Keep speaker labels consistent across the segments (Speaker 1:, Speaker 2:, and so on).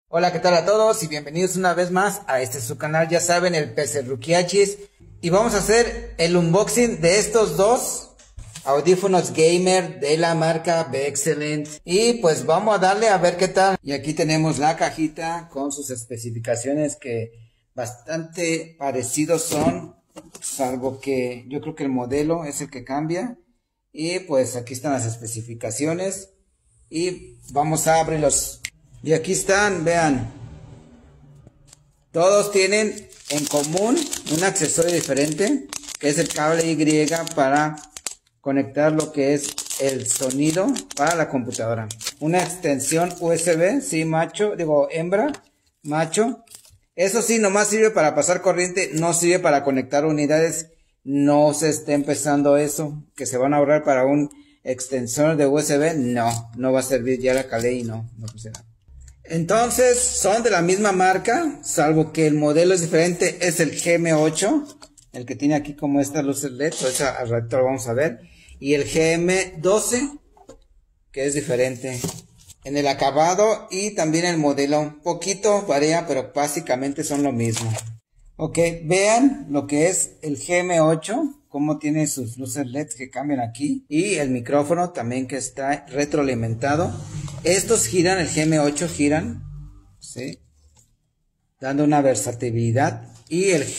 Speaker 1: Hola, ¿qué tal a todos? Y bienvenidos una vez más a su canal, ya saben, el PC Rukiachis. Y vamos a hacer el unboxing de estos dos audífonos gamer de la marca Bexcellent. Y pues vamos a darle a ver qué tal. Y aquí tenemos la cajita con sus especificaciones que bastante parecidos son, salvo que yo creo que el modelo es el que cambia. Y pues aquí están las especificaciones y vamos a abrirlos. Y aquí están, vean. Todos tienen en común un accesorio diferente, que es el cable Y para conectar lo que es el sonido para la computadora. Una extensión USB, sí, hembra, macho. Eso sí, nomás sirve para pasar corriente, no sirve para conectar unidades. No se esté empezando eso, que se van a ahorrar para un extensor de USB. No va a servir, ya la calé y no funciona. Entonces son de la misma marca, salvo que el modelo es diferente. Es el GM8, el que tiene aquí como estas luces LED, pues al rato lo vamos a ver. Y el GM12, que es diferente en el acabado y también el modelo. Un poquito varía, pero básicamente son lo mismo. Ok, vean lo que es el GM8, cómo tiene sus luces LED que cambian aquí. Y el micrófono también que está retroalimentado. Estos giran, el GM8 giran, ¿sí? Dando una versatilidad. Y el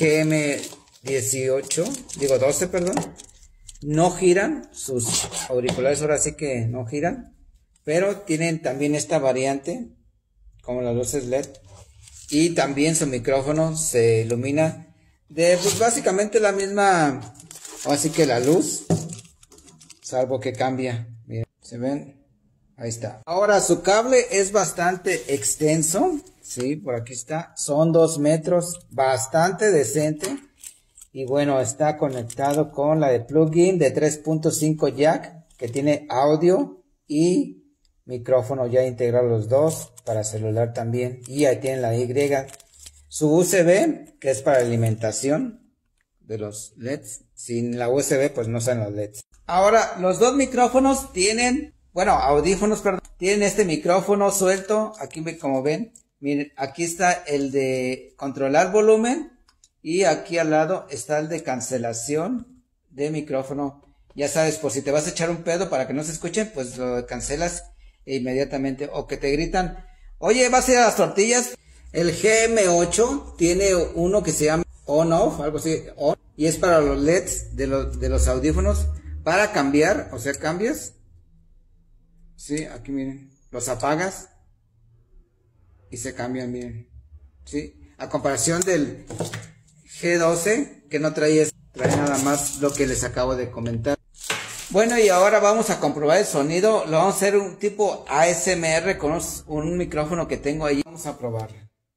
Speaker 1: GM12, perdón, no giran. Sus auriculares ahora sí que no giran. Pero tienen también esta variante, como las luces LED. Y también su micrófono se ilumina de pues básicamente la misma, así que la luz, salvo que cambia. Miren, ¿se ven? Ahí está. Ahora su cable es bastante extenso, sí, por aquí está, son 2 metros, bastante decente. Y bueno, está conectado con la de plugin de 3.5 jack, que tiene audio y micrófono ya integrado los dos, para celular también. Y ahí tienen la Y, su USB, que es para alimentación de los LEDs. Sin la USB pues no salen los LEDs. Ahora los dos micrófonos tienen, audífonos, perdón, tienen este micrófono suelto. Aquí como ven, miren, aquí está el de controlar volumen y aquí al lado está el de cancelación de micrófono. Ya sabes, por si te vas a echar un pedo para que no se escuchen, pues lo cancelas inmediatamente, o que te gritan, oye, vas a ir a las tortillas. El GM8 tiene uno que se llama on-off, algo así, on, y es para los LEDs de los audífonos, para cambiar, o sea, cambias, sí, aquí miren, los apagas y se cambian, miren, sí, a comparación del G12, que no trae nada más lo que les acabo de comentar. Bueno, y ahora vamos a comprobar el sonido. Lo vamos a hacer un tipo ASMR con un micrófono que tengo ahí. Vamos a probarlo.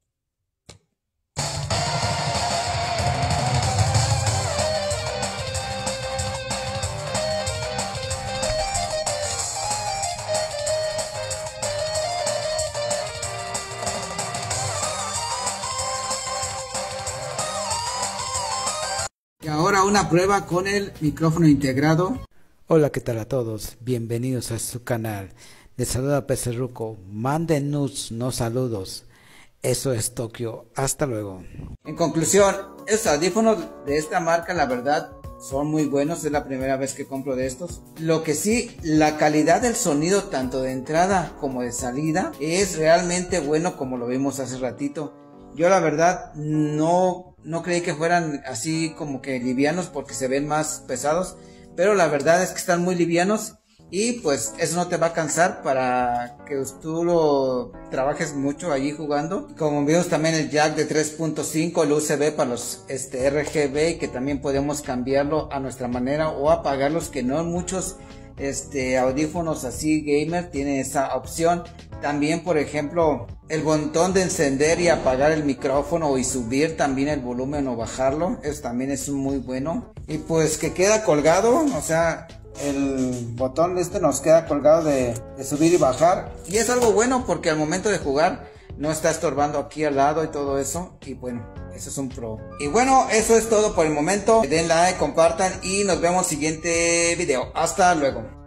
Speaker 1: Y ahora una prueba con el micrófono integrado.
Speaker 2: Hola, ¿qué tal a todos? Bienvenidos a su canal. Les saluda PC Ruco. Mándenos saludos. Eso es Tokio. Hasta luego.
Speaker 1: En conclusión, estos audífonos de esta marca, la verdad, son muy buenos. Es la primera vez que compro de estos. Lo que sí, la calidad del sonido, tanto de entrada como de salida, es realmente bueno, como lo vimos hace ratito. Yo la verdad no creí que fueran así como que livianos, porque se ven más pesados. Pero la verdad es que están muy livianos y pues eso no te va a cansar para que tú lo trabajes mucho allí jugando. Como vimos también el jack de 3.5, el USB para los RGB, que también podemos cambiarlo a nuestra manera o apagarlos, que no muchos audífonos así gamer tienen esa opción. También, por ejemplo, el botón de encender y apagar el micrófono y subir también el volumen o bajarlo, eso también es muy bueno. Y pues que queda colgado, o sea, el botón nos queda colgado de subir y bajar. Y es algo bueno porque al momento de jugar no está estorbando aquí al lado y todo eso. Y bueno, eso es un pro. Y bueno, eso es todo por el momento. Den like, compartan y nos vemos en el siguiente video. Hasta luego.